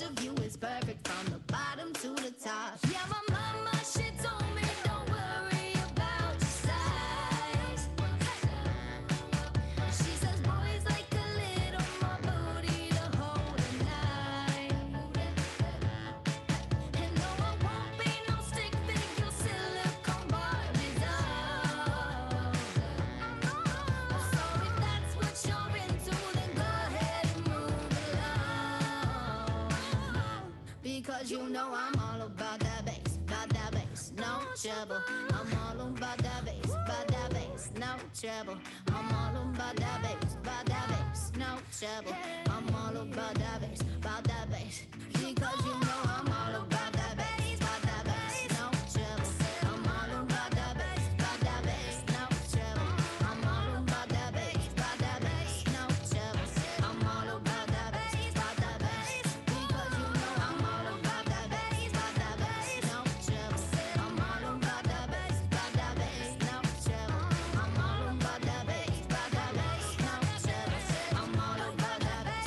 of you is perfect from the bottom to the top. Yeah, my mama, she told me don't worry about your size. She says boys like a little more booty to hold at night. And no, I won't be no stick figure silicone Barbie doll. So if that's what you're into, then go ahead and move along. Because you know I'm all about that bass, no trouble. I'm all about that bass, no trouble. I'm all about that bass, no trouble. I'm all about that bass, because you know I'm all about that bass, no trouble. I'm all about that bass, no trouble. I'm all about that bass, no trouble. I'm all about that bass, because you know I'm all about that bass, no trouble. I'm all about that bass, no trouble. I'm all about that bass, no trouble. I'm all about that bass,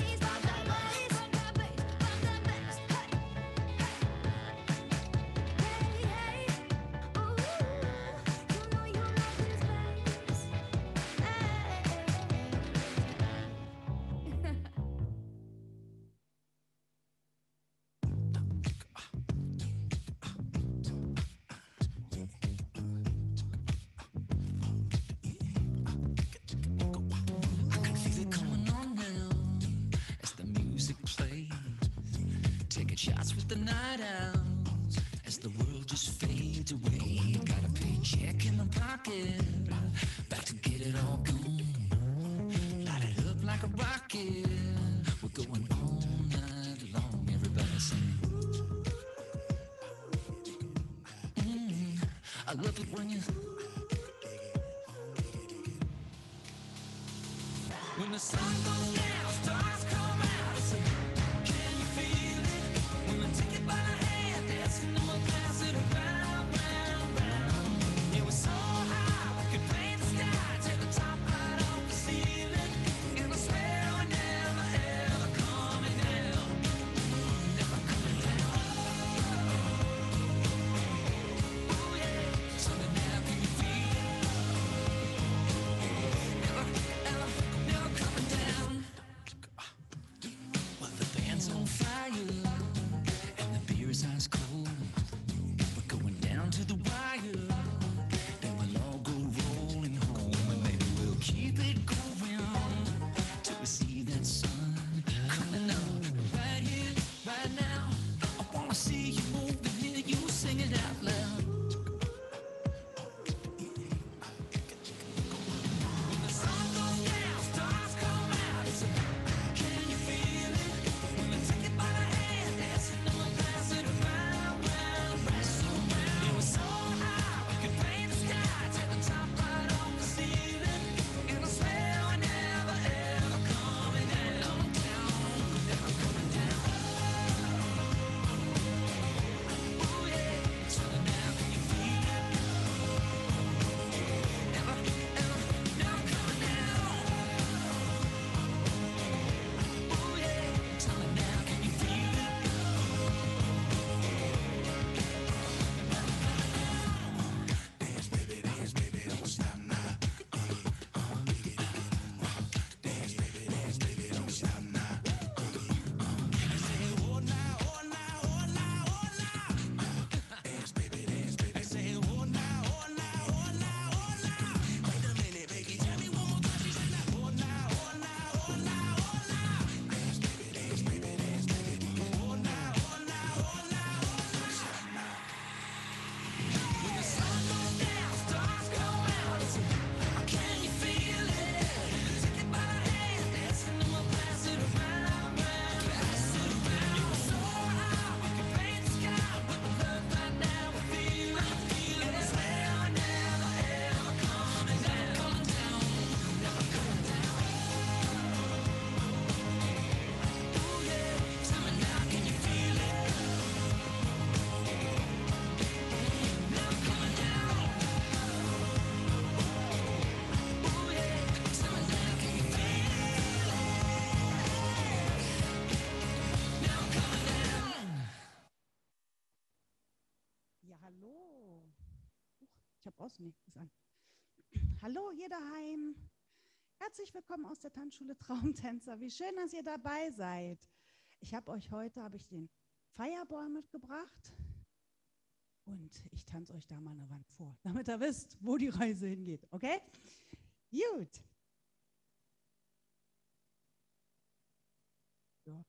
I can feel it coming on now as the music plays. Taking shots with the night owls as the world just fades away. Got a paycheck in my pocket, about to get it all gone. Light it up like a rocket. We're going all night long. Everybody sing. I love it when the sun goes down, stars come out. I say, can you feel it? When I take it by the hand, dancing on my pass it around, round, round. It was so high, we could paint the sky, take the top right off the ceiling. And I swear we're never ever coming down, never coming down. Oh yeah, something now can you feel it? Never, ever, never coming down. Hallo. Ich habe außen nichts an. Hallo, ihr daheim. Herzlich willkommen aus der Tanzschule Traumtänzer. Wie schön, dass ihr dabei seid. Habe ich den Fireball mitgebracht und ich tanze euch da mal eine Wand vor, damit ihr wisst, wo die Reise hingeht. Okay? Gut. Ja.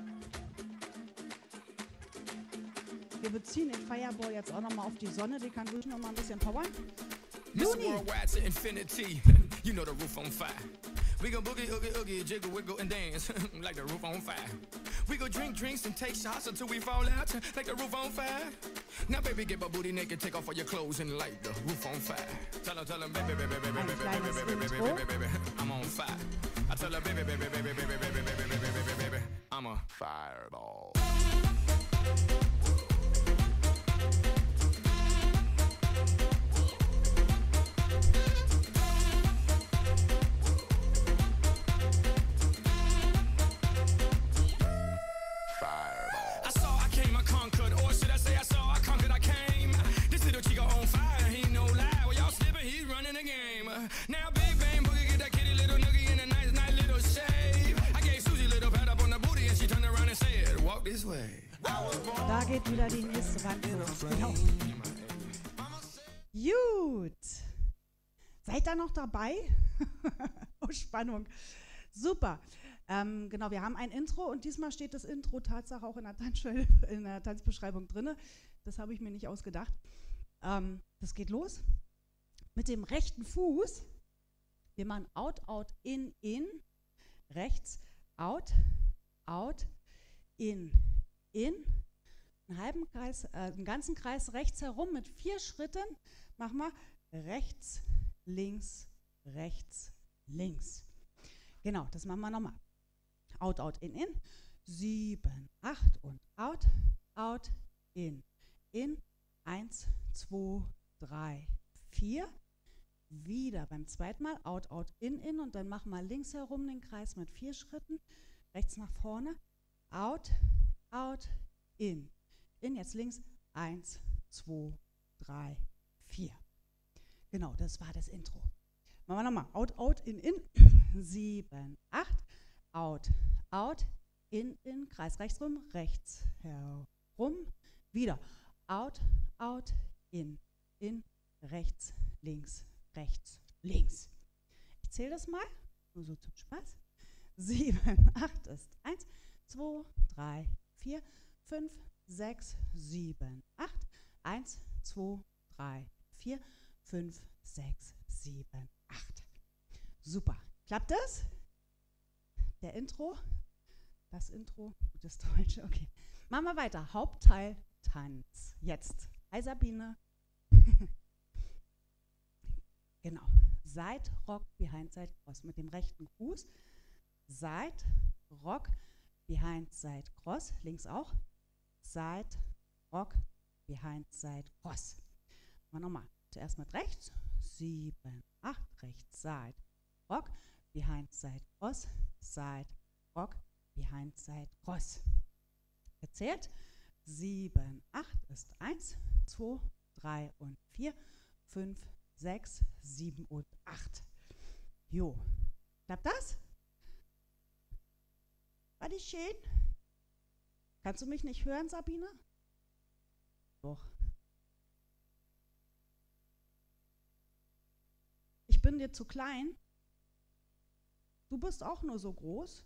Wir beziehen den Fireball jetzt auch nochmal auf die Sonne. Die kann ruhig nochmal ein bisschen powern. Mr. Worldwide to infinity, you know the roof on fire. We go boogie, oogie, oogie, jiggle, wiggle, and dance like the roof on fire. We go drink drinks and take shots until we fall out like the roof on fire. Now, baby, get my booty naked, take off all your clothes and light the roof on fire. Tell him, baby, baby, baby, baby, baby, baby, baby, baby, I'm on fire. I tell her, baby, baby, baby, baby, baby, baby, baby, baby, baby, I'm a fireball. Now big bang boogie, get that kitty little noogie in a nice, nice little shave. I gave Susie a little pat up on the booty and she turned around and said, walk this way. Da geht wieder die nächste Wand hoch. Genau. Gut. Seid ihr noch dabei? Oh, Spannung. Super. Genau, wir haben ein Intro und diesmal steht das Intro Tatsache auch in der Tanzbeschreibung drin. Das habe ich mir nicht ausgedacht. Das geht los. Mit dem rechten Fuß, wir machen out, out, in, rechts, out, out, in, einen halben Kreis, einen ganzen Kreis rechts herum mit 4 Schritten, machen wir rechts, links, Genau, das machen wir nochmal. Out, out, in, 7, 8 und out, out, in, 1, 2, 3, 4. Wieder beim zweiten Mal out, out, in und dann machen wir links herum den Kreis mit 4 Schritten, rechts nach vorne, out, out, in, jetzt links, 1, 2, 3, 4. Genau, das war das Intro. Machen wir nochmal, out, out, in, 7, 8, out, out, in, Kreis rechts rum, rechts herum, wieder, out, out, in, rechts, links, links. Ich zähle das mal, nur so zum Spaß. 7, 8 ist 1, 2, 3, 4, 5, 6, 7, 8. 1, 2, 3, 4, 5, 6, 7, 8. Super. Klappt das? Das Intro, gutes Deutsch, okay. Machen wir weiter. Hauptteil Tanz. Jetzt. Hi Sabine. Genau. Side, Rock, Behind, Side, Cross. Mit dem rechten Fuß. Side, Rock, Behind, Side, Cross. Links auch. Side, Rock, Behind, Side, Cross. Mal nochmal. Zuerst mit rechts. 7, 8, rechts, Side, Rock, Behind, Side, Cross. Side, Rock, Behind, Side, Cross. Gezählt. 7, 8 ist 1, 2, 3 und 4, 5, 6, 7 und 8. Jo. Klappt das? War die schön? Kannst du mich nicht hören, Sabine? Doch. Ich bin dir zu klein. Du bist auch nur so groß.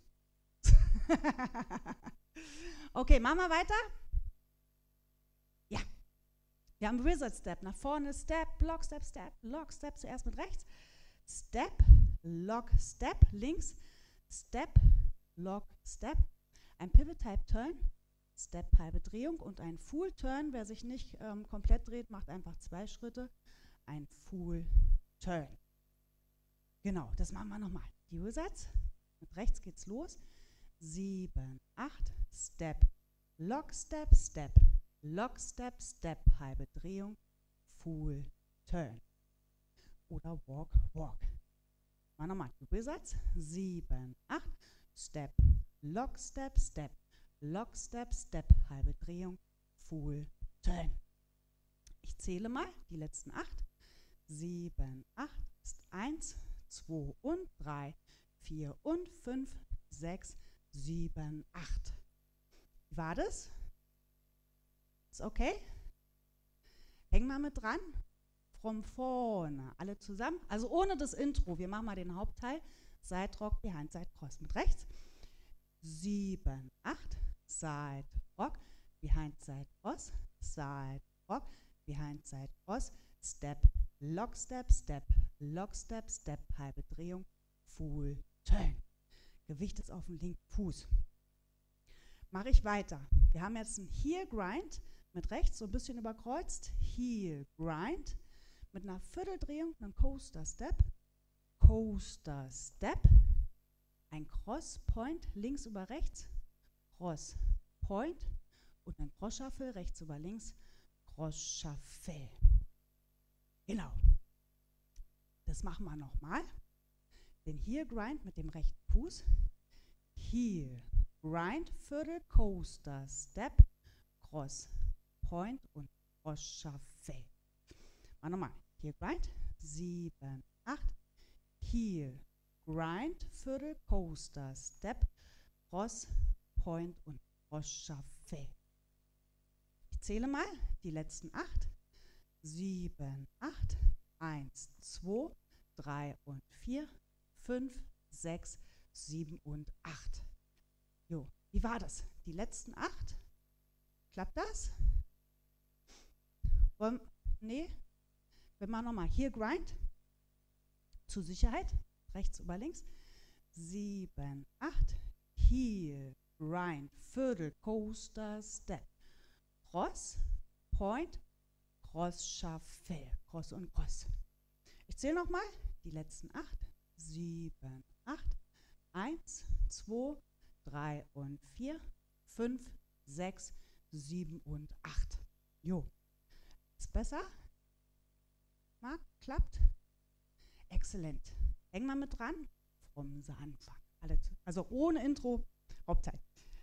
Okay, machen wir weiter? Ja. Wir haben Wizard Step. Nach vorne Step, Lock, Step, Step, Lock, Step. Zuerst mit rechts. Step, Lock, Step. Links. Step, Lock, Step. Ein Pivot Type Turn. Step, halbe Drehung und ein Full Turn. Wer sich nicht komplett dreht, macht einfach 2 Schritte. Ein Full Turn. Genau, das machen wir nochmal. Die Wizards. Mit rechts geht's los. 7, 8, Step, Lock, Step, Step, Lock, Step, Step, halbe Drehung, Full Turn. Oder Walk, Walk. Mal nochmal, die Wizards. 7, 8, Step, Lock, Step, Step, Lock, Step, Step, halbe Drehung, Full Turn. Ich zähle mal die letzten 8. 7, 8 ist 1, 2 und 3, 4 und 5, 6, 7, 8. Wie war das? Ist okay? Hängen wir mit dran. Von vorne, alle zusammen. Also ohne das Intro. Wir machen mal den Hauptteil. Side Rock, Behind, Side Cross. Mit rechts. 7, 8, Side Rock, Behind, Side Cross, Side Rock, Behind, Side Cross, Step, Lock, Step, Step, Lock, Step, Step, halbe Drehung, Full Turn. Gewicht ist auf dem linken Fuß. Mache ich weiter. Wir haben jetzt einen Heel Grind mit rechts so ein bisschen überkreuzt. Heel Grind mit einer Vierteldrehung, einen Coaster Step, Coaster Step, ein Cross Point links über rechts, Cross Point und ein Cross Shuffle rechts über links, Cross Shuffle. Genau. Das machen wir nochmal. Den Heel Grind mit dem rechten Fuß. Heel Grind, Viertel, Coaster Step, Cross Point und Cross Shuffle. Mal nochmal. Heel Grind, 7, 8. Heel Grind, Viertel, Coaster Step, Cross Point und Cross Shuffle. Ich zähle mal die letzten 8. 7, 8, 1, 2, 3 und 4, 5, 6, 7 und 8. Jo, wie war das? Die letzten 8? Klappt das? Nee, wir machen nochmal hier Grind. Zur Sicherheit, rechts über links. 7, 8, Heel, Grind, Viertel, Coaster, Step, Cross, Point, Cross, Shuffle, Cross und Cross. Ich zähle nochmal die letzten 8. 7, 8, 1, 2, 3 und 4, 5, 6, 7 und 8. Jo. Ist besser? Marc, klappt? Exzellent. Hängen wir mit dran? From the Anfang. Also ohne Intro, Hauptzeit.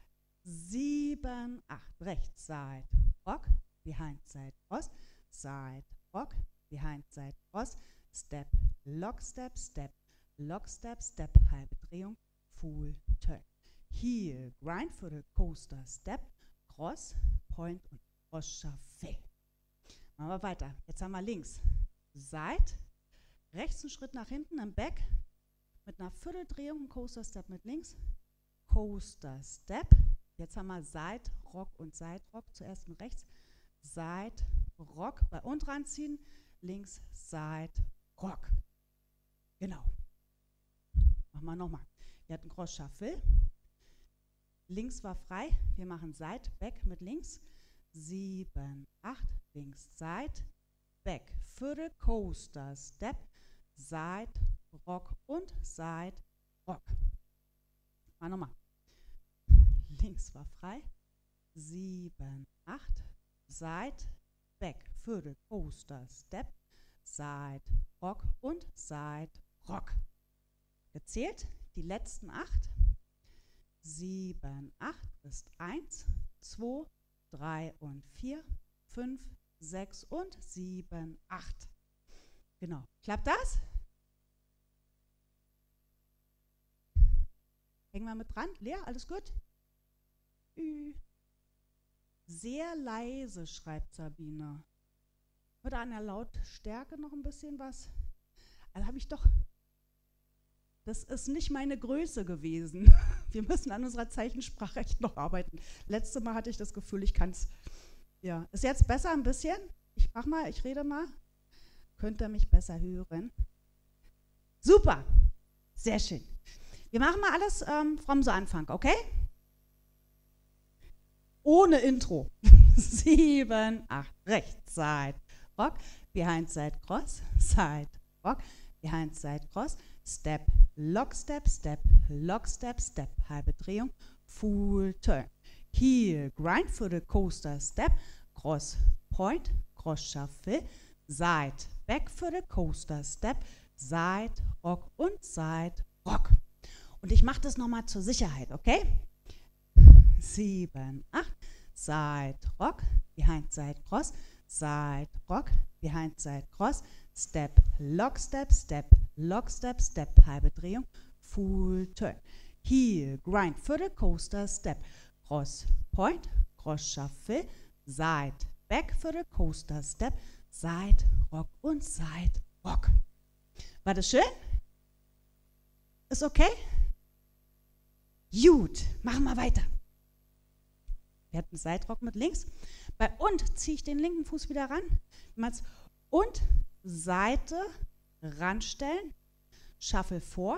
7, 8, rechts, Side, Rock, Behind, Side, Cross, Side, Rock, Behind, Side, Cross, Step, Lock, Step, Step, Lock, Step, Step, halbe Drehung, Full Turn. Heel, Grind für den Coaster, Step, Cross, Point und Cross Shuffle. Machen wir weiter. Jetzt haben wir links, Side, rechts einen Schritt nach hinten im Back, mit einer Vierteldrehung, ein Coaster Step mit links, Coaster Step. Jetzt haben wir Side Rock und Side Rock, zuerst mit rechts, Side Rock, bei und ranziehen, links Side Rock. Genau. Machen wir nochmal. Wir hatten Cross Shuffle. Links war frei. Wir machen Side Back mit links. 7, 8, links Side Back. Viertel Coaster Step, Side Rock und Side Rock. Mal nochmal. Links war frei. 7, 8, Side Back. Viertel Coaster Step, Side Rock und Side Rock. Gezählt die letzten 8. 7, 8 ist 1, 2, 3 und 4, 5, 6 und 7, 8. Genau. Klappt das? Hängen wir mit dran? Lea, alles gut? Sehr leise, schreibt Sabine. Oder an der Lautstärke noch ein bisschen was? Also habe ich doch. Das ist nicht meine Größe gewesen. Wir müssen an unserer Zeichensprache echt noch arbeiten. Letztes Mal hatte ich das Gefühl, ich kann es. Ja, ist jetzt besser ein bisschen? Ich mach mal, ich rede mal. Könnt ihr mich besser hören? Super, sehr schön. Wir machen mal alles vom so Anfang, okay? Ohne Intro. 7, 8, rechts, Side, Rock, Behind, Side, Cross, Side, Rock, Behind, Side, Cross, Step, Lock, Step, Step, Lock, Step, Step, halbe Drehung, Full Turn. Heel, Grind für den Coaster, Step, Cross, Point, Cross Shuffle, Side, Back für den Coaster, Step, Side, Rock und Side, Rock. Und ich mache das nochmal zur Sicherheit, okay? 7, 8, Side, Rock, Behind, Side, Cross, side, rock, behind, side, cross, step, lock, step, step, halbe Drehung, full turn. Heel, grind für den Coaster, step, cross, point, cross, shuffle, side, back für den Coaster, step, side, rock und side, rock. War das schön? Ist okay? Gut, machen wir weiter. Wir hatten Side-Rock mit links. Bei und ziehe ich den linken Fuß wieder ran. Und Seite ranstellen. Shuffle vor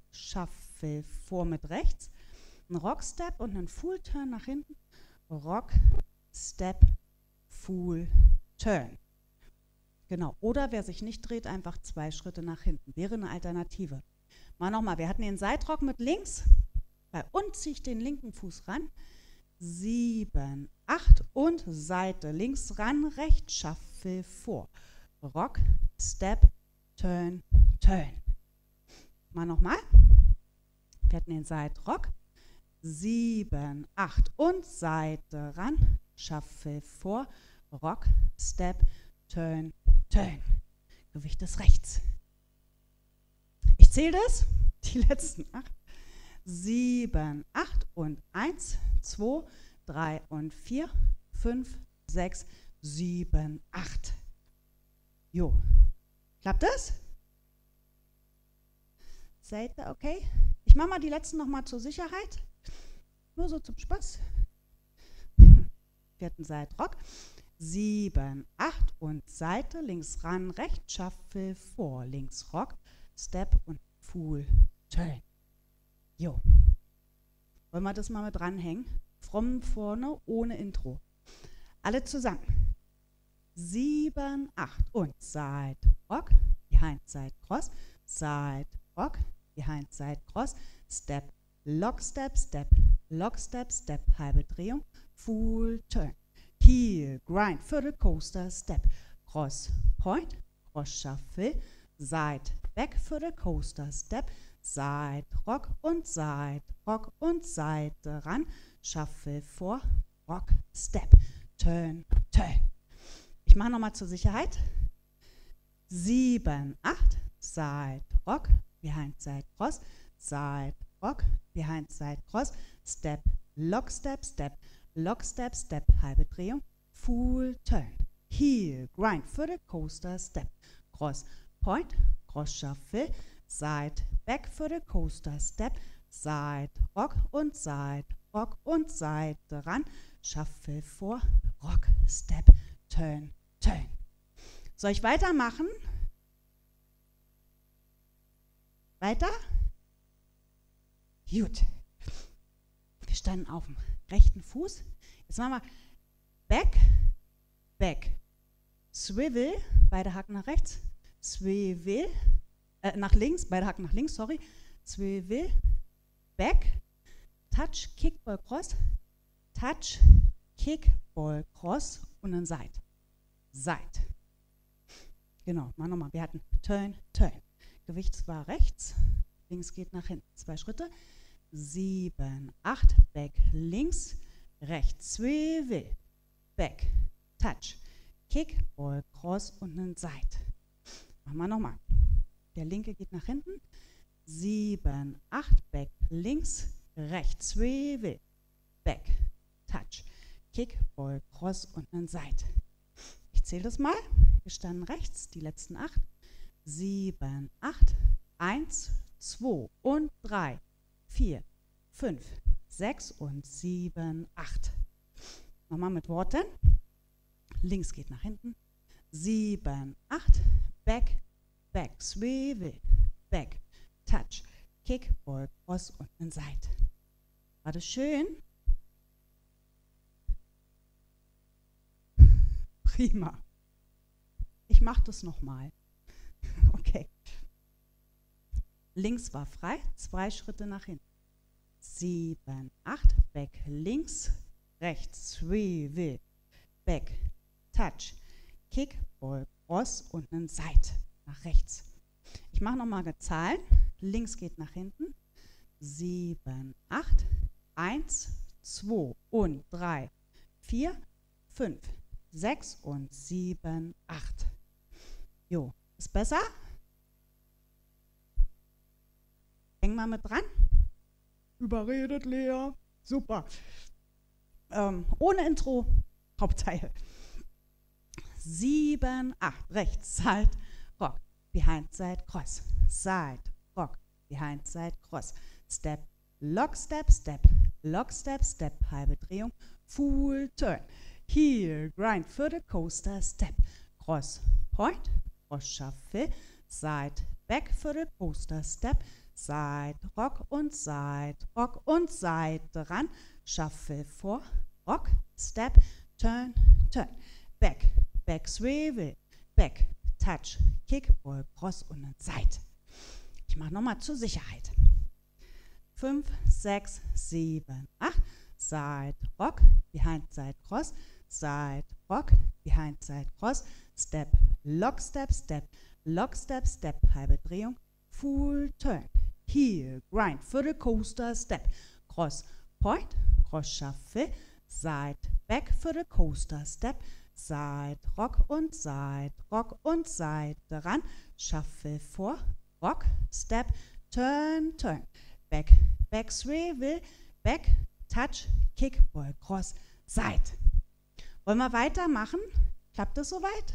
mit rechts. Ein Rock-Step und einen Full-Turn nach hinten. Rock, Step, Full, Turn. Genau. Oder wer sich nicht dreht, einfach 2 Schritte nach hinten. Wäre eine Alternative. Mal nochmal. Wir hatten den Side-Rock mit links. Bei und ziehe ich den linken Fuß ran. 7, 8 und Seite links ran, rechts, Shuffle vor. Rock, Step, Turn, Turn. Mal nochmal. Wir hatten den Side Rock. 7, 8 und Seite ran, Shuffle vor. Rock, Step, Turn, Turn. Gewicht ist rechts. Ich zähle das. Die letzten 8. 7, 8 und 1, 2, 3 und 4, 5, 6, 7, 8. Jo. Klappt das? Seid ihr okay? Ich mache mal die letzten nochmal zur Sicherheit. Nur so zum Spaß. Vierten Side Rock. 7, 8 und Seite, links ran, rechts, Shuffle vor, links Rock, Step und Full Turn. Jo. Wollen wir das mal mit dranhängen? From vorne, ohne Intro. Alle zusammen. 7, 8 und Side Rock, behind, side, cross, Side Rock, behind, side, cross, Step, Lock, Step, Step, Lock, Step, Step, halbe Drehung, Full Turn. Heel, grind für den Coaster, Step, Cross, Point, Cross, Shuffle, Side, Back für den Coaster, Step, Side, Rock und Seite ran, Shuffle vor, Rock, Step, Turn, Turn. Ich mache nochmal zur Sicherheit. 7, 8, Side, Rock, behind, side, cross, Side, Rock, behind, side, cross, Step, Lock, Step, Step, Lock, Step, Step, halbe Drehung, Full Turn. Heel, grind für den Coaster, Step, Cross, Point, Cross, Shuffle, Side, Back für den Coaster, Step, Side, Rock und Seite ran, Shuffle vor, Rock, Step, Turn, Turn. Soll ich weitermachen? Weiter? Gut. Wir standen auf dem rechten Fuß. Jetzt machen wir Back, Back, Swivel, beide Haken nach rechts, Swivel, nach links, beide Haken nach links, sorry, Swivel, Back, Touch, Kickball, Cross, Touch, Kickball, Cross und dann Side. Side. Genau, mal nochmal. Wir hatten Turn, Turn. Gewicht war rechts, links geht nach hinten. 2 Schritte. 7, 8, Back, links, rechts, Swivel, Back, Touch, Kickball, Cross und dann Side. Machen wir nochmal. Der linke geht nach hinten. 7, 8, Back, links, rechts, Swivel, Back, Touch, Kickball, Cross und dann Side. Ich zähle das mal. Wir standen rechts, die letzten 8. 7, 8, 1, 2 und 3, 4, 5, 6 und 7, 8. Nochmal mit Worten. Links geht nach hinten. 7, 8, Back, Back, Swivel, Back, Touch, Kickball, Cross und dann Side. War das schön? Prima. Ich mache das nochmal. Okay. Links war frei, 2 Schritte nach hinten. 7, 8, Back, links, rechts, Swivel, Back, Touch, Kickball, Cross und einen Side nach rechts. Ich mache nochmal Zahlen. Links geht nach hinten. 7, 8, 1, 2 und 3, 4, 5, 6 und 7, 8. Jo, ist besser? Häng mal mit dran. Überredet, Lea. Super. Ohne Intro, Hauptteil. 7, 8. Rechts, Side, Rock. Behind, Side, Cross. Side, Rock. Behind, Side, Cross. Step, Lock, Step, Step. Lock, Step, Step. Halbe Drehung. Full Turn. Heel, Grind für the Coaster, Step. Cross, Point. Cross, Shuffle. Side, Back für the Coaster, Step. Side, Rock und Side, Rock und Side ran. Shuffle vor, Rock, Step, Turn, Turn. Back, Back, Swivel, Back, Touch, Kick, Ball, Cross und dann Side. Ich mache nochmal zur Sicherheit. 5, 6, 7, 8. Side, Rock, Behind, Side, Cross. Side, Rock, Behind, Side, Cross. Step, Lock, Step, Step. Lock, Step, Step. Halbe Drehung. Full Turn. Heel, Grind für the Coaster, Step. Cross, Point. Cross, Shuffle. Side, Back für the Coaster, Step. Side, Rock und Side. Rock und Side ran. Shuffle vor. Rock, Step. Turn, Turn. Back, Back, Swivel. Back, Touch, Kick, Ball, Cross, Side. Wollen wir weitermachen? Klappt das soweit?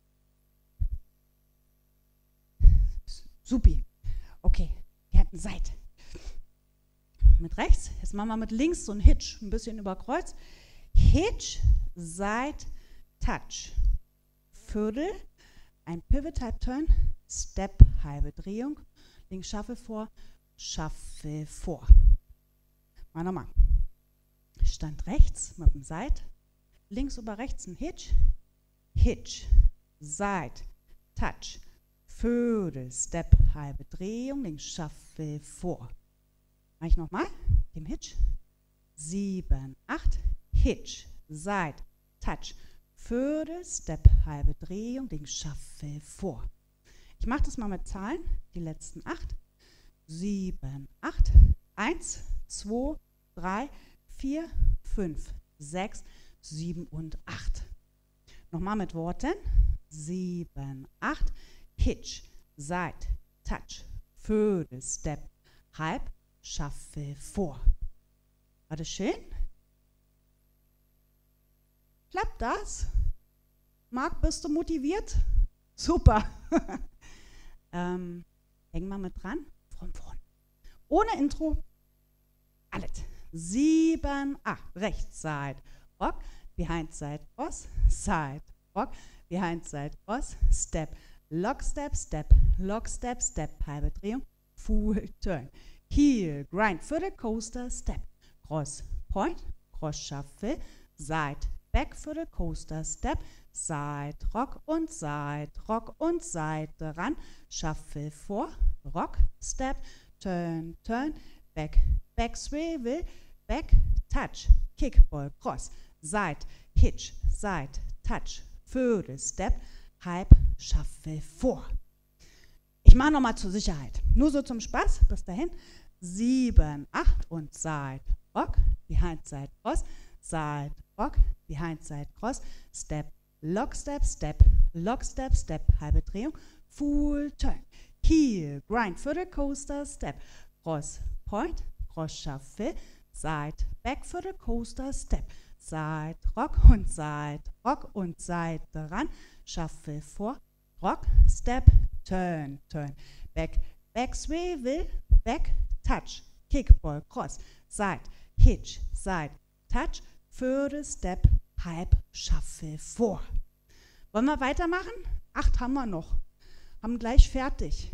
Supi. Okay, wir hatten Side. Mit rechts. Jetzt machen wir mit links so einen Hitch, ein bisschen über Kreuz. Hitch, Side, Touch. Viertel, ein Pivot, Halb Turn, Step, halbe Drehung. Links Shuffle vor, Shuffle vor. Mal nochmal. Stand rechts mit dem Side. Links über rechts ein Hitch. Hitch, Side, Touch. Viertel, Step, halbe Drehung, links Shuffle vor. Mach ich nochmal, dem Hitch. 7, 8, Hitch, Side, Touch. Viertel, Step, halbe Drehung, links Shuffle vor. Ich mache das mal mit Zahlen, die letzten 8. 7, 8, 1, 2, 3, 4, 5, 6, 7 und 8. Nochmal mit Worten. 7, 8, Hitch, Side, Touch, Viertel, Step, halb, Shuffle vor. War das schön? Klappt das? Marc, bist du motiviert? Super. Häng mal mit dran. Von vorn. Ohne Intro. Alles. 7, 8. Rechts, Side, Rock. Behind, Side, Cross. Side, Rock. Behind, Side, Cross. Step. Lock, Step, Step. Lock, Step, Step. Halbe Drehung. Full Turn. Heel, Grind für the Coaster, Step. Cross, Point. Cross, Shuffle. Side, Back für the Coaster, Step. Side, Rock und Side. Rock und Side ran. Shuffle vor. Rock, Step. Turn, Turn. Back, Back, Swivel. Back, Touch. Kickball, Cross. Side, Hitch, Side, Touch. Viertel, Step. Halb, Shuffle vor. Ich mache nochmal zur Sicherheit. Nur so zum Spaß. Bis dahin. 7, 8 und Side, Rock. Behind, Side, Cross. Side, Rock. Behind, Side, Cross. Step, Lock, Step, Step. Lock, Step, Step. Halbe Drehung. Full Turn. Heel, Grind für the Coaster, Step. Cross, Point. Cross, Shuffle. Side, Back für the Coaster, Step. Side, Rock und Side. Rock und Side ran. Shuffle vor. Rock, Step, Turn, Turn. Back, Back, Swivel. Back, Touch. Kickball, Cross. Side, Hitch, Side, Touch. Viertel, Step, halb, Shuffle vor. Wollen wir weitermachen? 8 haben wir noch. Haben gleich fertig.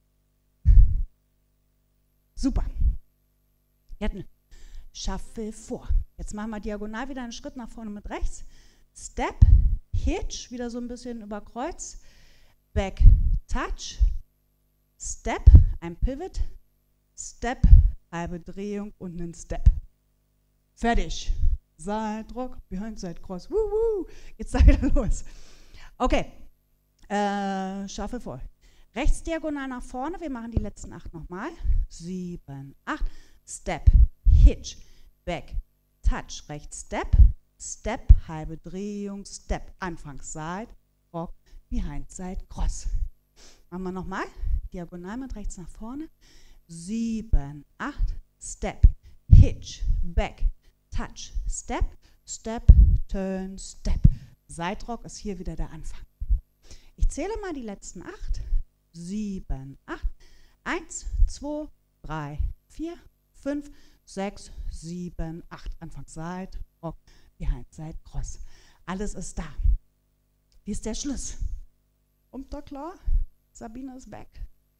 Super. Jetzt Shuffle vor. Jetzt machen wir diagonal wieder einen Schritt nach vorne mit rechts. Step, Hitch, wieder so ein bisschen über Kreuz. Back, Touch. Step, ein Pivot. Step, halbe Drehung und einen Step. Fertig. Side, Rock, Behind, Side, Cross. Woo. Jetzt da wieder los. Okay. Shuffle vor. Rechts diagonal nach vorne. Wir machen die letzten 8 nochmal. 7, 8. Step, Hitch, Back, Touch, rechts Step. Step, halbe Drehung, Step, Anfang, Side, Rock, Behind, Side, Cross. Machen wir nochmal, diagonal mit rechts nach vorne, 7, 8, Step, Hitch, Back, Touch, Step, Step, Turn, Step. Side Rock ist hier wieder der Anfang. Ich zähle mal die letzten 8, 7, 8, 1, 2, 3, 4, 5, 6, 7, 8. Anfang Side, Rock, Behind, Side, Cross. Alles ist da. Wie ist der Schluss? Kommt da klar? Sabine ist back.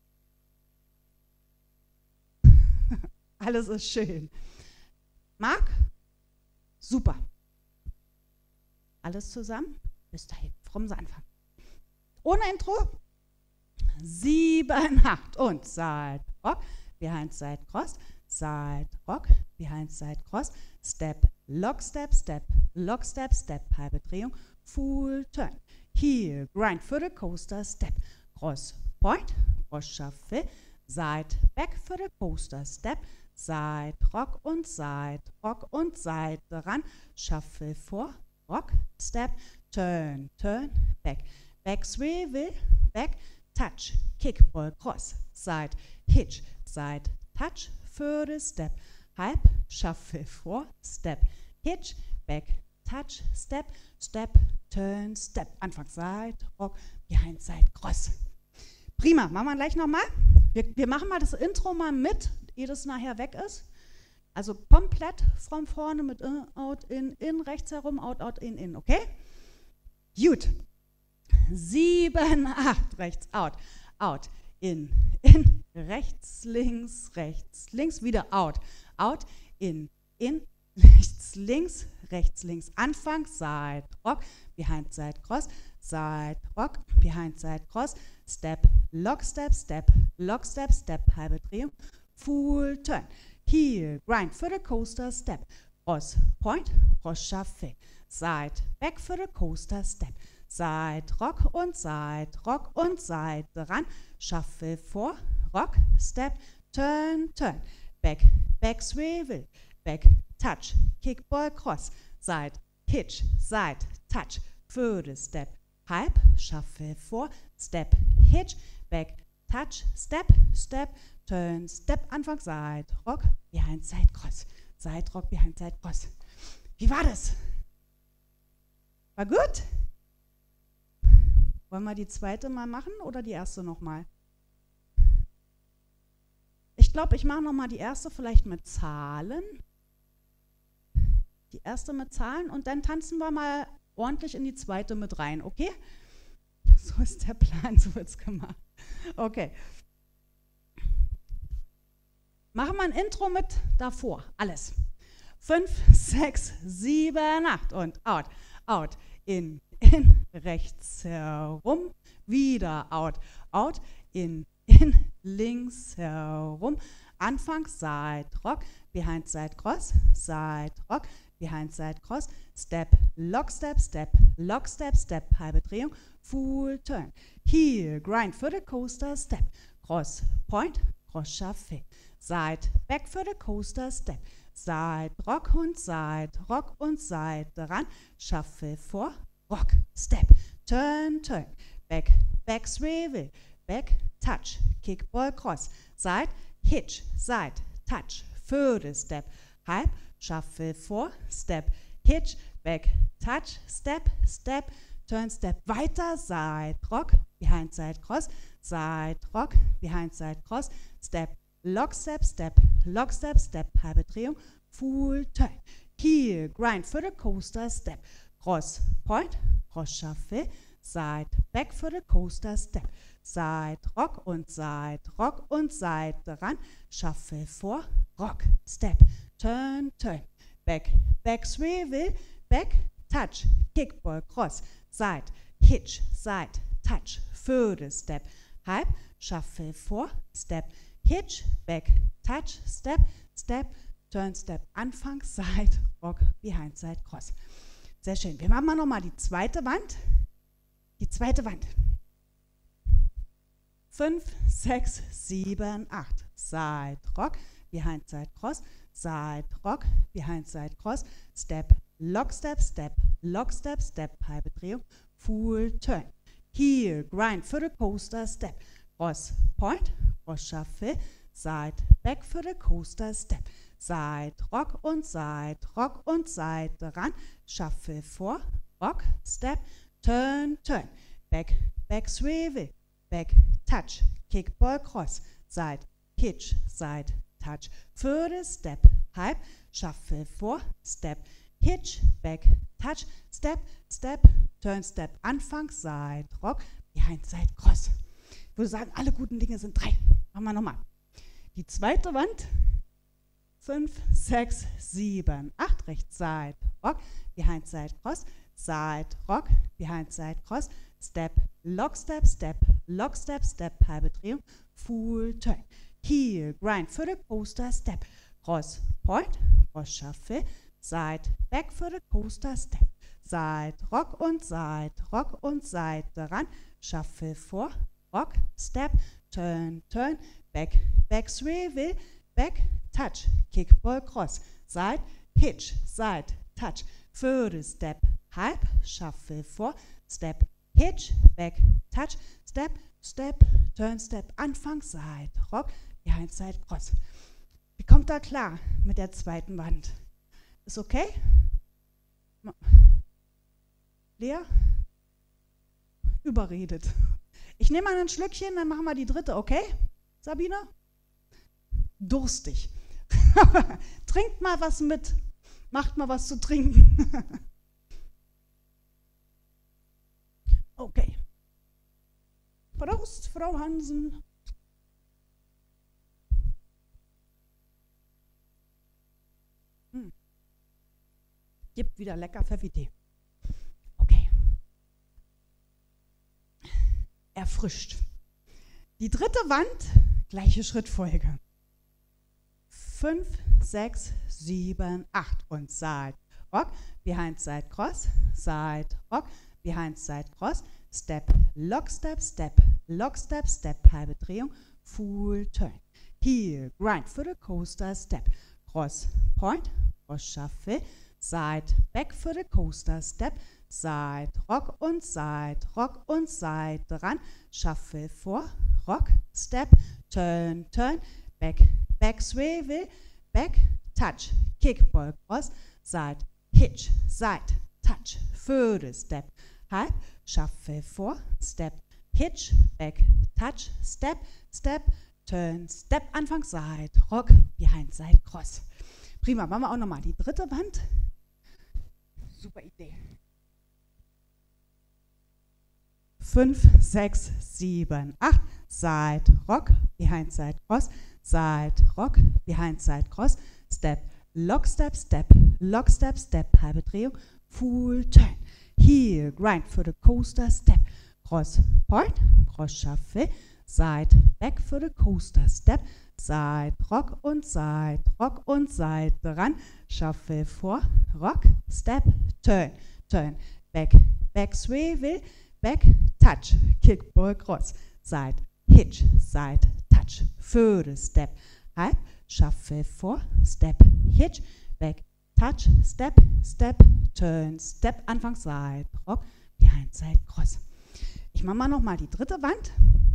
Alles ist schön. Marc? Super. Alles zusammen? Bis dahin. From Anfang. Ohne Intro? 7, 8 und Side, Rock, Behind, Side, Cross, Side, Rock, Behind, Side, Cross, Step, Lock, Step, Step, Lock, Step, Step, halbe Drehung, Full Turn. Heel, Grind für den Coaster, Step, Cross, Point, Cross, Shuffle, Side, Back für den Coaster, Step, Side, Rock und Side, ran, Shuffle vor, Rock, Step, Turn, Turn, Back, Back, Swivel, Back, Touch, Kickball, Cross, Side, Hitch, Side, Touch, für den Step, Halb, Shuffle vor, Step, Hitch, Back, Touch, Step, Step, Turn, Step, Anfang Side, Rock, Behind, Side, Cross. Prima, machen wir gleich nochmal. Wir machen mal das Intro mal mit, ehe das nachher weg ist. Also komplett von vorne mit out, in, rechts herum, out, in, okay? Gut. 7, 8, rechts, out, in, rechts, links, wieder out, in, rechts, links, Anfang, Side, Rock, Behind, Side, Cross, Side, Rock, Behind, Side, Cross, Step, Lock, Step, Step, Lock, Step, Step, halbe Drehung, Full Turn, Heel, Grind für den Coaster, Step, Cross, Point, Cross, Shuffle, Side, Back für den Coaster, Step, Side, Rock und Side, ran, Shuffle vor, Rock, Step, Turn, Turn, Back, Back, Swivel, Back, Touch, Kickball, Cross, Side, Hitch, Side, Touch, für den Step, Halb, Shuffle vor, Step, Hitch, Back, Touch, Step, Step, Turn, Step, Anfang, Side, Rock, Behind, Side, Cross, Side, Rock, Behind, Side, Cross. Wie war das? War gut? Wollen wir die zweite mal machen oder die erste nochmal? Ich glaube, ich mache nochmal die erste vielleicht mit Zahlen. Die erste mit Zahlen und dann tanzen wir mal ordentlich in die zweite mit rein, okay? So ist der Plan, so wird es gemacht. Okay. Machen wir ein Intro mit davor, alles. 5, 6, 7, 8 und out, in, rechts herum, wieder out, in, links herum, Anfang, Side, Rock, Behind, Side, Cross, Side, Rock, Behind, Side, Cross, Step, Lock, Step, Step, Lock, Step, Step, halbe Drehung, Full Turn, Heel, Grind für den Coaster, Step, Cross, Point, Cross, Shuffle, Side, Back für den Coaster, Step, Side, Rock und Side, ran, Shuffle vor, Rock, Step, Turn, Turn, Back, Back, Swivel, Back, Touch, Kickball, Cross, Side, Hitch, Side, Touch, für den Step, Halb, Shuffle vor, Step, Hitch, Back, Touch, Step, Step, Turn, Step, weiter, Side, Rock, Behind, Side, Cross, Side, Rock, Behind, Side, Cross, Step, Lock, Step, Step, Lock, Step, Step, halbe Drehung, Full Turn, Heel, Grind für den Coaster, Step, Cross, Point, Cross, Shuffle, Side, Back für den Coaster, Step, Side, Rock und Side, ran, Shuffle vor, Rock, Step, Turn, Turn, Back, Back, Swivel, Back, Touch, Kickball, Cross, Side, Hitch, Side, Touch, für den Step, Halb, Shuffle vor, Step, Hitch, Back, Touch, Step, Step, Turn, Step, Anfang, Side, Rock, Behind, Side, Cross. Sehr schön. Wir machen mal nochmal die zweite Wand. Die zweite Wand. 5, 6, 7, 8. Side, Rock, Behind, Side, Cross, Side, Rock, Behind, Side, Cross, Step, lock, step, step, lock, step, step, halbe Drehung, full turn. Heel, grind für den Coaster, step, cross, point, cross Shuffle, side, back für den Coaster, step, side, rock und side, ran, Shuffle vor, rock, step, turn, turn, back, back, swivel, back, touch, kickball, cross, side, hitch, side, touch, für den Step, halb, Shuffle vor, step, hitch, back, touch, step, step, turn, step, Anfang, side, rock, behind, side, cross. Ich würde sagen, alle guten Dinge sind 3. Machen wir nochmal. Die zweite Wand, 5, 6, 7, 8, rechts, side, rock, behind, side, cross, side, rock, behind, side, cross, step, lock, step, step, lock, step, step, halbe Drehung, full turn. Heel, grind für den Coaster, step, cross, point, cross, Shuffle, side, back für den Coaster, step, side, rock und side, ran, Shuffle vor, rock, step, turn, turn, back, back, swivel, back, touch, kickball, cross, side, hitch, side, touch, für den Step, halb, Shuffle vor, step, hitch, back, touch, step, step, turn, step, Anfang, side, rock, behind, side, cross. Wie kommt da klar mit der zweiten Wand? Ist okay? Lea? Überredet. Ich nehme mal ein Schlückchen, dann machen wir die dritte, okay? Sabine? Durstig. Trinkt mal was mit. Macht mal was zu trinken. Okay. Prost, Frau Hansen. Gibt wieder lecker Pfeffi-Tee. Okay. Erfrischt. Die dritte Wand, gleiche Schrittfolge. 5, 6, 7, 8 und side, rock, behind, side, cross, side, rock, behind, side, cross, step, lock, step, step, lock, step, step, halbe Drehung, full turn. Heel, grind für den Coaster, step, cross, point, cross, Shuffle, side, back für den Coaster, step, side, rock und side, ran, Shuffle vor, rock, step, turn, turn, back, back, swivel, back, touch, kickball, cross, side, hitch, side, touch, für den Step, halb, Shuffle vor, step, hitch, back, touch, step, step, turn, step, Anfang, side, rock, behind, side, cross. Prima, machen wir auch nochmal die dritte Wand. Super Idee. 5, 6, 7, 8, side, rock, behind, side, cross, side, rock, behind, side, cross, step, lock, step, step, lock, step, step, halbe Drehung, full turn, heel, grind für den Coaster, step, cross, point, cross, Shuffle, side, back für den Coaster, step, side, rock und side, ran, Shuffle vor, rock, step, turn, turn, back, back, swivel, back, touch, kickball, cross, side, hitch, side, touch, für den Step, halb, Shuffle vor, step, hitch, back, touch, step, step, turn, step, Anfang, side, rock, behind, side, cross. Ich mache mal nochmal die dritte Wand.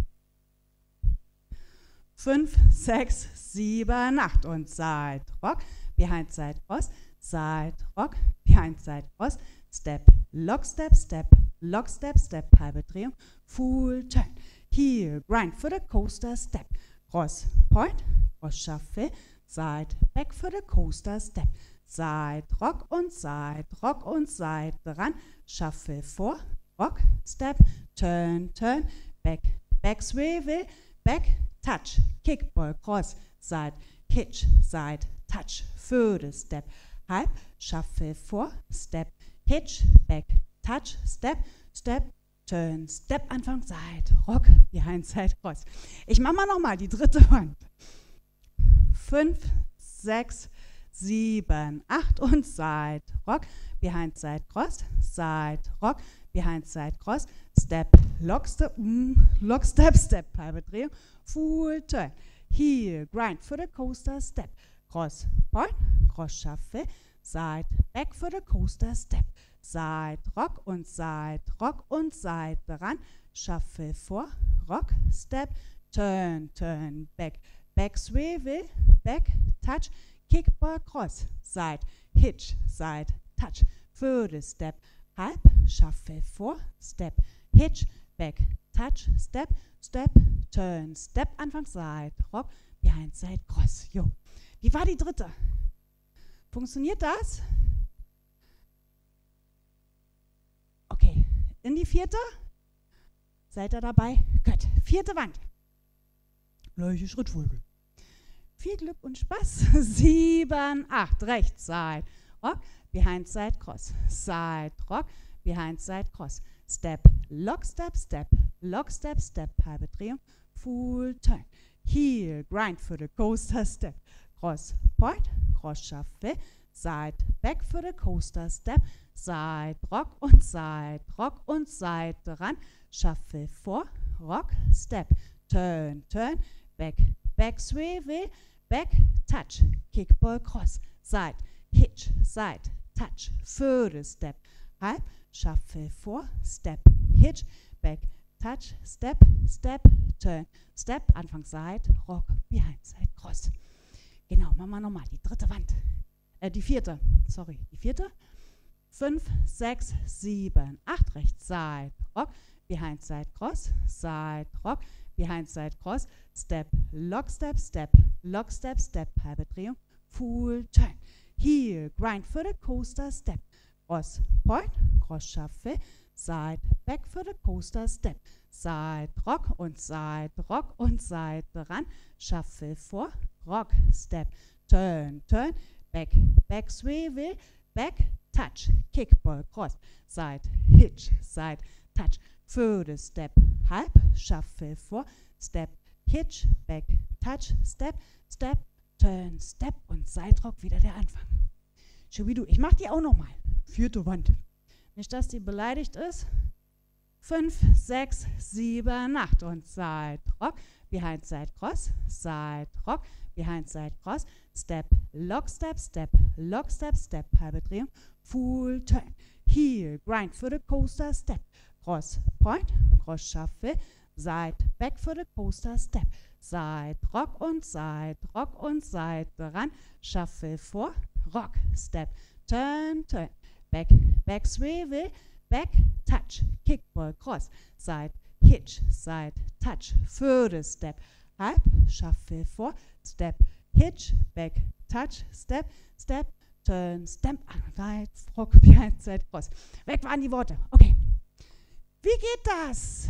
5, 6, 7, 8 und side, rock, behind, side, cross, side, rock, behind, side, cross, step, lock, step, step, lock, step, step, halbe Drehung, full turn, heel, grind für den Coaster, step, cross, point, cross, Shuffle, side, back für den Coaster, step, side, rock und side, ran, Shuffle vor, rock, step, turn, turn, back, back, swivel, back, touch, kickball, cross, side, hitch, side, touch, für den Step, halb, Shuffle vor, step, hitch, back, touch, step, step, turn, step, Anfang, side, rock, behind, side, cross. Ich mache mal nochmal die dritte Wand. 5, 6, 7, 8 und side, rock, behind, side, cross, side, rock, behind, side, cross, step, lock, step, step, halbe Drehung, full turn, heel, grind für den Coaster, step, cross, point, cross, Shuffle, Side, back für the coaster, step. Side, rock und side ran. Shuffle vor, rock, step, turn, turn, back. Back swivel, back, touch, kickball, cross. Side, hitch, side, touch. Further step, halb, shuffle vor, step, hitch, back, touch, step, step, turn, step, Anfang, side, rock, behind, side, cross. Jo. Wie war die dritte? Funktioniert das? Okay, in die vierte? Seid ihr dabei? Gut. Vierte Wand. Gleiche Schrittfolge. Viel Glück und Spaß. 7, 8, rechts, side, rock, behind, side, cross. Side, rock, behind, side, cross. Step, lock, step, step, lock, step, step, halbe Drehung, full turn. Heel, grind für the coaster, step. Cross, point, cross, shuffle, side, back für the coaster, step. Side, rock und side ran. Shuffle vor, rock, step, turn, turn, back, back swivel, back, touch, kickball, cross, side, hitch, side, touch, further step, halb, shuffle vor, step, hitch, back, touch, step, step, turn, step, Anfang side, rock, behind, side, cross. Genau, machen wir nochmal die dritte Wand. Die vierte. 5, 6, 7, 8, rechts, side, rock, behind, side, cross, side, rock, behind, side, cross, step, lock, step, step, lock, step, step, halbe Drehung, full turn, heel, grind für the coaster, step, cross, point, cross, shuffle, side, back für the coaster, step, side, rock und side ran, shuffle vor, rock, step, turn, turn, back, back swivel, back, touch, kickball, cross, side, hitch, side, touch, further step, halb, shuffle vor, step, hitch, back, touch, step, step, turn, step und Seidrock wieder der Anfang. Schubidu, ich mach die auch nochmal. Vierte Wand. Nicht, dass die beleidigt ist. 5, 6, 7, 8 und Side Rock, behind, side, cross, side, rock, behind, side, cross, step, lock, step, step, lock, step, step, halbe Drehung, full turn, heel, grind für the coaster, step, cross, point, cross, shuffle, side, back für the coaster, step, side, rock und side ran, shuffle vor, rock, step, turn, turn, back, back swivel, back, touch, kickball, cross, side, hitch, side, touch, further step, halb, shuffle vor, step, hitch, back, touch, step, step, turn, step, right, rock, behind, side, cross. Weg waren die Worte. Okay. Wie geht das?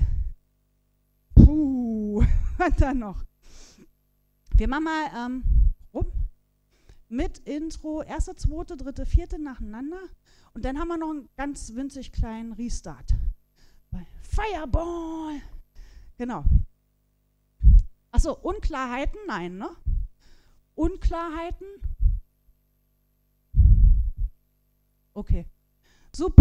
Puh, und dann noch. Wir machen mal rum mit Intro, erste, zweite, dritte, vierte nacheinander. Und dann haben wir noch einen ganz winzig kleinen Restart. Fireball! Genau. Achso, Unklarheiten? Nein, ne? Unklarheiten? Okay. Super.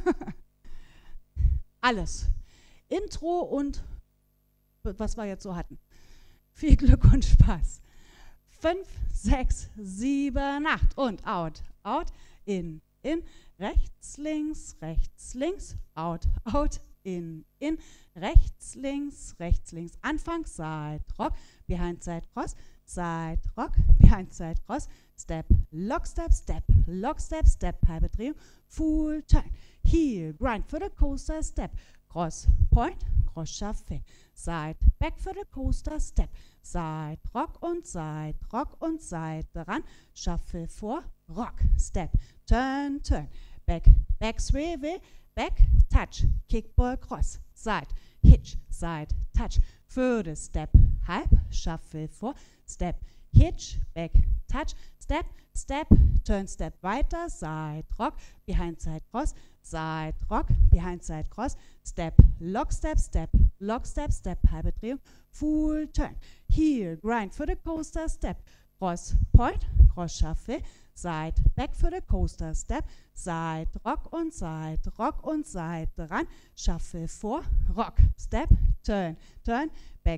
Alles. Intro und was wir jetzt so hatten. Viel Glück und Spaß. 5, 6, 7, 8 und out, out, in, rechts, links, out, out, in, rechts, links, Anfang, side, rock, behind, side, cross, side, rock, behind, side, cross, step, lock, step, step, halbe Drehung, full turn, heel, grind für the coaster, step, cross, point, cross, shuffle, side, back für the coaster, step, side, rock und side ran, shuffle vor, rock, step, turn, turn, back, back swivel, back, touch, kickball, cross, side, hitch, side, touch, further step, halb, shuffle vor, step, hitch, back, touch, step, step, turn, step weiter, side, rock, behind, side, cross, side, rock, behind, side, cross, step, lock, step, step, halbe Drehung, full turn, heel, grind für the coaster, step, cross, point, cross, shuffle, side, back für the coaster, step, side, rock und side ran, shuffle vor, rock, step, turn, turn, back,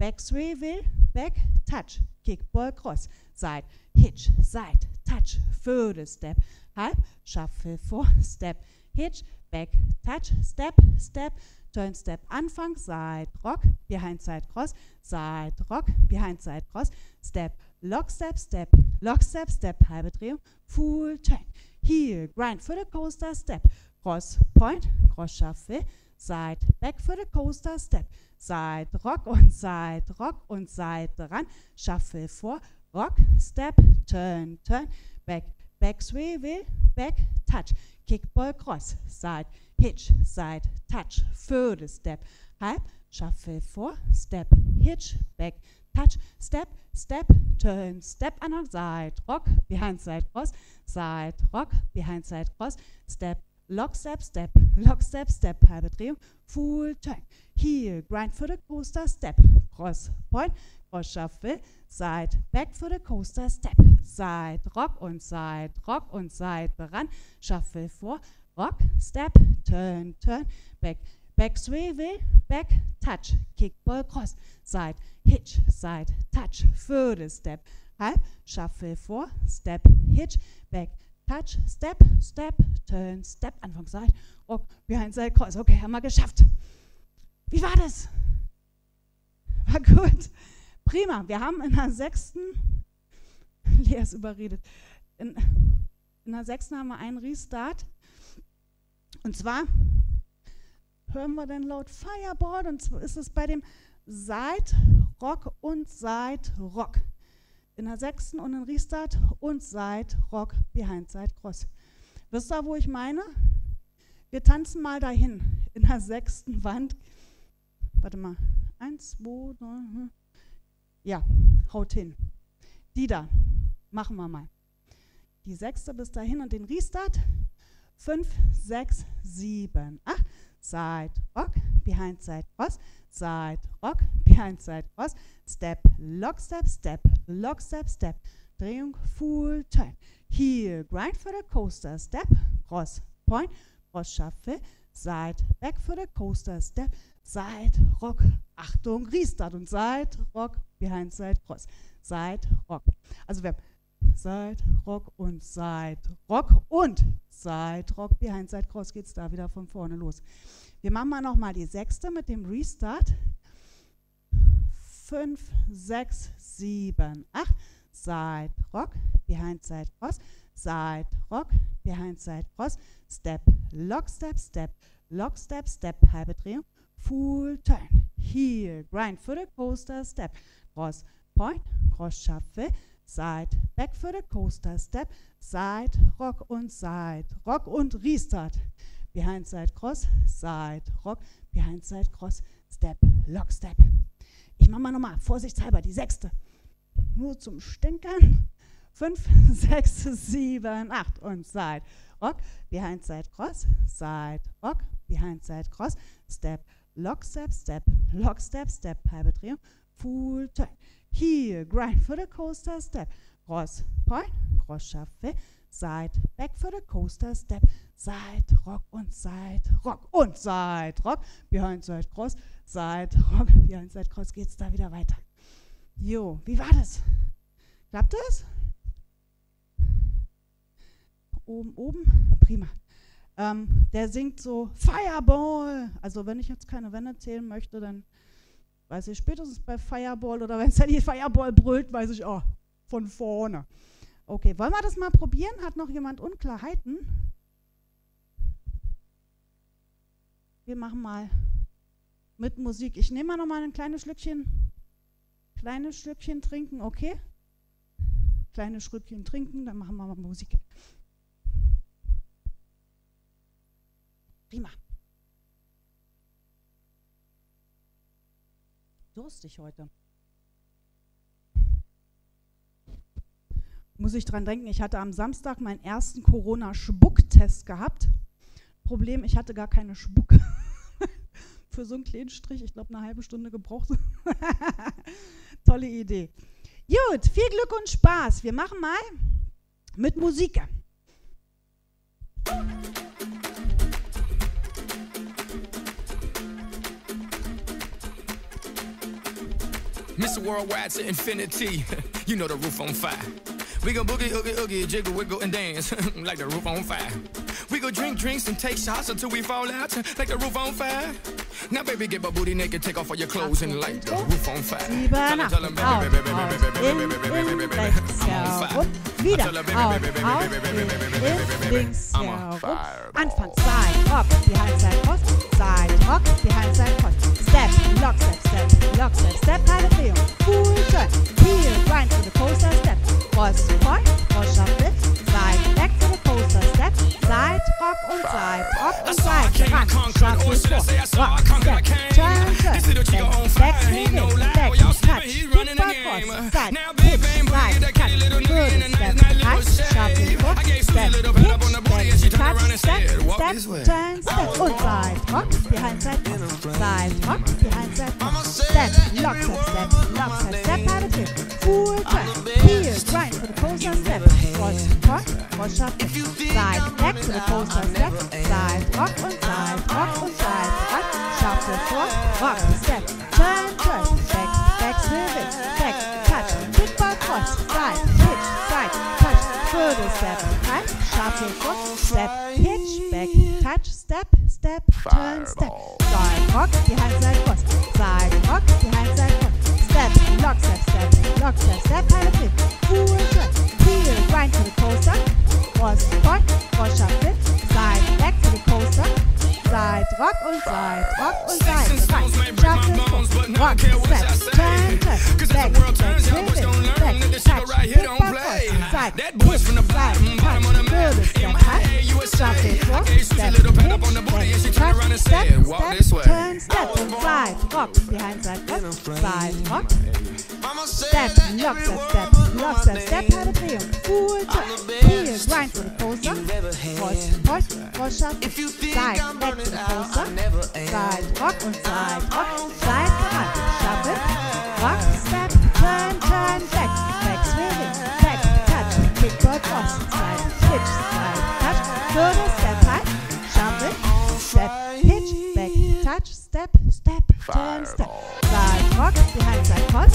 back, swivel, back, touch, kickball, cross, side, hitch, side, touch, further step, halb, shuffle, vor, step, hitch, back, touch, step, step, turn, step, Anfang, side, rock, behind, side, cross, side, rock, behind, side, cross, step, lock, step, step, lock, step, step, halbe Drehung, full turn, heel, grind für the coaster, step, cross, point, cross, shuffle, side, back für the coaster, step, side, rock und side ran, shuffle vor, rock, step, turn, turn, back, back, swivel, back, touch, kickball, cross, side, hitch, side, touch, further step, halb, shuffle vor, step, hitch, back, touch, step, step, turn, step, Anfang, side, rock, behind, side, cross, side, rock, behind, side, cross, step, lock, step, step, lock, step, step, halbe Drehung, full turn, heel, grind für the coaster, step, cross, point, cross, shuffle, side, back für the coaster, step, side, rock und side ran, shuffle vor, rock, step, turn, turn, back, back, swivel, back, touch, kickball, cross, side, hitch, side, touch, further step, halb, shuffle vor, step, hitch, back, touch, step, step, turn, step, Anfang, side, rock, behind, side, cross. Okay, haben wir geschafft. Wie war das? War gut. Prima. Wir haben in der 6. Lea ist überredet. In der 6. haben wir einen Restart. Und zwar hören wir dann laut Fireball, und zwar ist es bei dem Side Rock und Side Rock. In der 6. und ein Restart und Side Rock, behind, side, cross. Wisst ihr, wo ich meine? Wir tanzen mal dahin. In der 6. Wand. Warte mal. 1, 2, 3. Ja, haut hin. Die da. Machen wir mal. Die 6. bis dahin und den Restart. 5, 6, 7, 8. Side, rock, behind, side, cross. Side, rock, behind, side, cross. Step, lock, step, step, lock, step, step. Drehung, full turn. Heel, grind für the coaster, step, cross, point, cross, shuffle. Side, back für the coaster, step. Side, rock, Achtung, Restart und Side, rock, behind, side, cross. Side, rock. Also wir haben Side, Rock und Side, Rock und Side, Rock, behind, side, cross, geht's da wieder von vorne los. Wir machen mal nochmal die 6. mit dem Restart. 5, 6, 7, 8. Side, Rock, behind, side, cross. Side, Rock, behind, side, cross. Step, lock, step, step, lock, step, step, halbe Drehung. Full turn. Heel, grind für the coaster, step. Cross, point, cross, shuffle. Side, back für the coaster, step, side, rock und Restart. Behind, side, cross, side, rock, behind, side, cross, step, lock, step. Ich mache mal nochmal, vorsichtshalber, die 6. Nur zum Stänkern. 5, 6, 7, 8 und side, rock, behind, side, cross, side, rock, behind, side, cross, step, lock, step, step, lock, step, step, halbe Drehung, full turn. Heel, grind für the coaster, step, cross, point, cross, shuffle, side, back für the coaster, step, side, rock, behind, side, cross, side, rock, behind, side, cross, geht's da wieder weiter. Jo, wie war das? Klappt das? Oben, prima. Der singt so Fireball. Also wenn ich jetzt keine Wände zählen möchte, dann weiß ich spätestens bei Fireball oder wenn es dann die Fireball brüllt, weiß ich, oh, von vorne. Okay, wollen wir das mal probieren? Hat noch jemand Unklarheiten? Wir machen mal mit Musik. Ich nehme mal noch mal ein kleines Schlückchen trinken, okay? Kleines Schlückchen trinken, dann machen wir mal Musik. Prima. Durstig heute. Muss ich dran denken, ich hatte am Samstag meinen ersten Corona-Spucktest gehabt. Problem, ich hatte gar keine Spucke. Für so einen kleinen Strich, ich glaube, eine halbe Stunde gebraucht. Tolle Idee. Gut, viel Glück und Spaß. Wir machen mal mit Musik. Mr. Worldwide to infinity. You know the roof on fire. We go boogie, oogie, oogie, jiggle, wiggle, and dance like the roof on fire. We go drink drinks and take shots until we fall out like the roof on fire. Now, baby, get my booty naked, take off all your clothes and light the roof on fire. 7, 8, out, in, rechts herum, wieder, in, links herum, Anfang, side, rock, behind, side, cross, side, rock, behind, side, cross, step, lock, step, step, kind of feel, full turn, heel, grind to the coaster, step, cross, point, cross, shuffle, side, back to the coaster, step, side, rock und side, run, shuffle, four, rock, step, turn, back, swing, back, touch, kick, cross, side, pitch, side, touch, good, step, high, shuffle, four, step, pitch, back, touch, step, turn, step, und side, rock, behind, side, cross, side, rock, behind, side, cross, step, lock, step, out of it, full turn, heel, grind to the coaster, step, cross, point, cross, shuffle, side, back to the coaster, step, side, rock, side, right, shuffle, four, rock, step, turn, back, swivel, back, touch, kick, cross, side, pitch, side, touch, further step, right, shuffle, four, step, pitch, back, touch, step, turn, step, side, rock, behind, side, cross, side, rock, behind, side, cross, step, lock, step, kind of flip, full turn, heel, grind to the coaster, cross, point, cross, shuffle, side, back to the coaster, side, rock, side, right, shuffle, rock, step, turn, back, swivel, back, touch, kick, cross, side, pitch, side, touch, further step, right, shuffle, four, step, pitch, back, touch, step, turn, step, side, rock, behind, side, cross, side, rock, step, lock, step, how to feel, full turn, heel, grind to the coaster, cross, shuffle, side, back to the coaster, side, rock, side, right, shuffle, rock, step, turn, back, swivel, back, touch, kick, cross, side, pitch, side, touch, further step, right, shuffle, step, pitch, back, touch, step, turn, step, side, rock, behind, side, cross,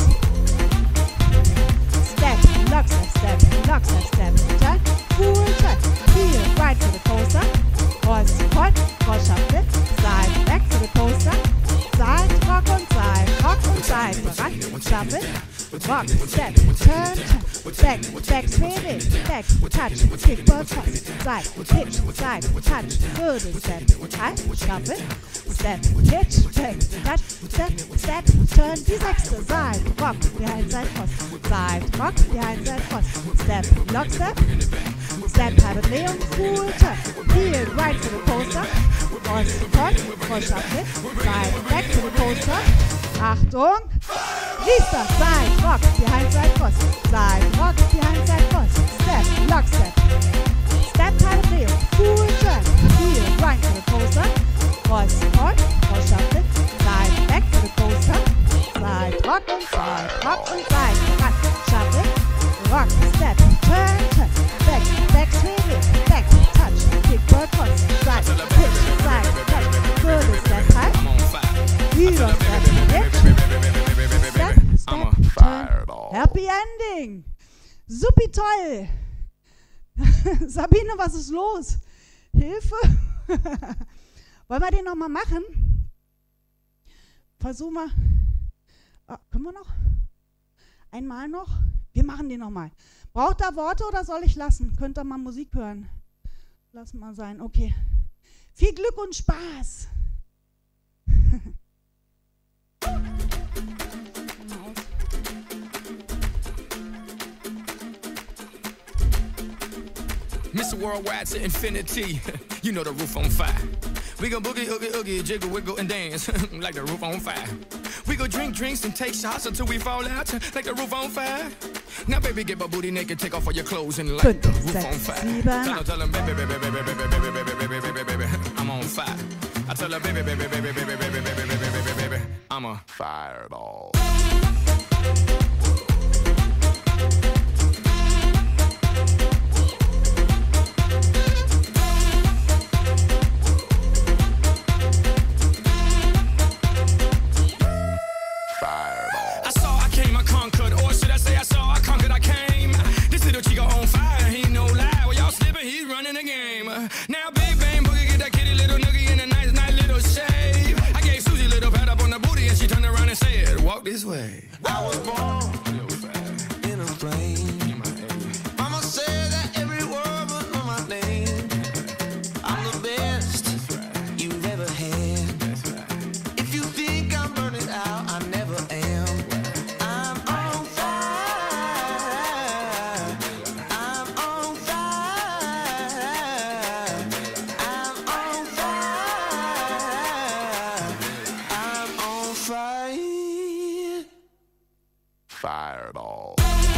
step, lock, step, turn, full turn, heel, right to the coaster, cross, point, cross, shuffle, side, back to the coaster, side, rock, side, right, shuffle, rock, step, turn, back, swivel, back, touch, kick, cross, side, pitch, side, touch, further step, right, shuffle, step, pitch, back, touch, step, turn, die sechste, side, rock, behind, side, cross, side, rock, behind, side, cross, step, lock, step, halbe Drehung, full turn, heel, right to the coaster, cross, point, cross, shuffle, side, back to the coaster, Achtung, Riester, side, rock, behind, side, cross, side, rock, behind, side, cross, step, lock, step, halbe Drehung, full turn, heel, right to the coaster, cross, point, cross, shuffle, side, back to the coaster, side, rock, side, right, shuffle, rock, step, turn, back, swivel, back, touch, kick, cross, side, pitch, side, touch, further step, right, wieder step, pitch, step, turn, happy ending, supi toll, Sabine, was ist los? Hilfe, wollen wir den nochmal machen? Versuchen wir, können wir noch? Einmal noch? Wir machen den nochmal. Braucht ihr Worte oder soll ich lassen? Könnt ihr mal Musik hören? Lass mal sein, okay. Viel Glück und Spaß. Mr. Worldwide to infinity. You know the roof on fire. We go boogie, oogie, oogie, jiggle, wiggle, and dance like the roof on fire. We go drink drinks and take shots until we fall out like the roof on fire. Now, baby, get my booty naked, take off all your clothes and light the roof on fire. Tell him, baby, I'm on fire. I tell her, baby, I'm a fireball. way. I was born in a flame. Mama said that every word would know my name. I'm the best you've ever had. If you think I'm burning out, I never am. I'm on fire. I'm on fire. I'm on fire. I'm on fire. Fireball.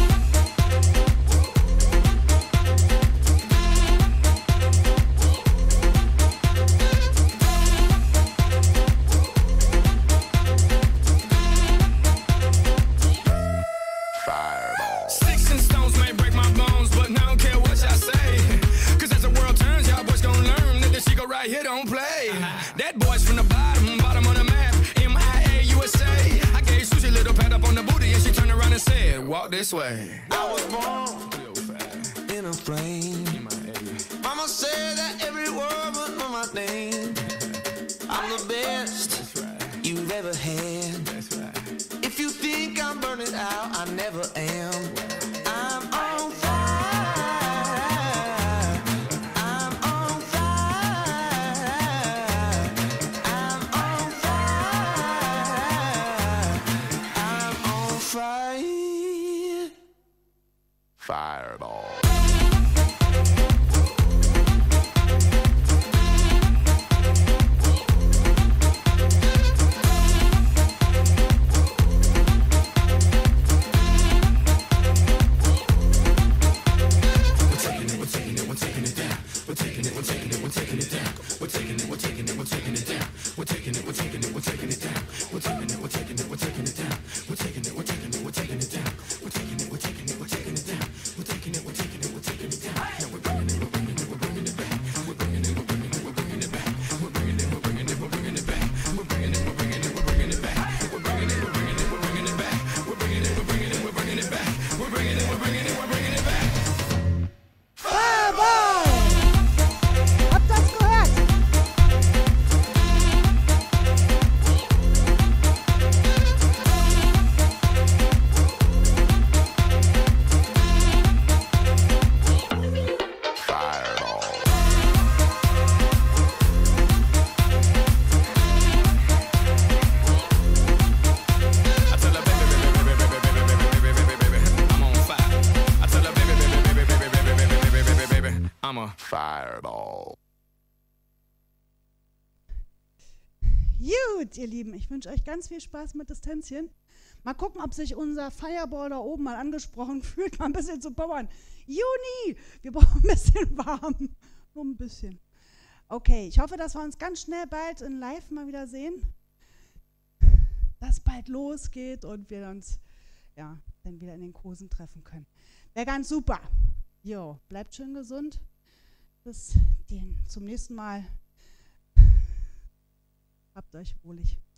Sticks and stones may break my bones, but I don't care what y'all say. Cause as the world turns, y'all boys gon' learn that this shit go right here don't play. That boy's from the bottom of the map, MIA, USA. I gave Susie a little pat up on the booty and she turned around and said, walk this way. I was born in a flame. Mama said that every word would know my name. I'm the best you've ever had. If you think I'm burning out, I never am. I'm on fire. I'm on fire. I'm on fire. I'm on fire. Fireball. Habt das gehört? I tell her, baby, I'm on fire. I tell her, baby, I'm a Fireball. Gut, ihr Lieben, ich wünsche euch ganz viel Spaß mit das Tänzchen. Mal gucken, ob sich unser Fireball da oben mal angesprochen fühlt, mal ein bisschen zu powern. Juni, wir brauchen ein bisschen warm. Nur ein bisschen. Okay, ich hoffe, dass wir uns ganz schnell bald in Live mal wieder sehen. Dass bald losgeht und wir uns ja, dann wieder in den Kursen treffen können. Wäre ganz super. Jo, bleibt schön gesund. Bis zum nächsten Mal. Habt euch wohlig.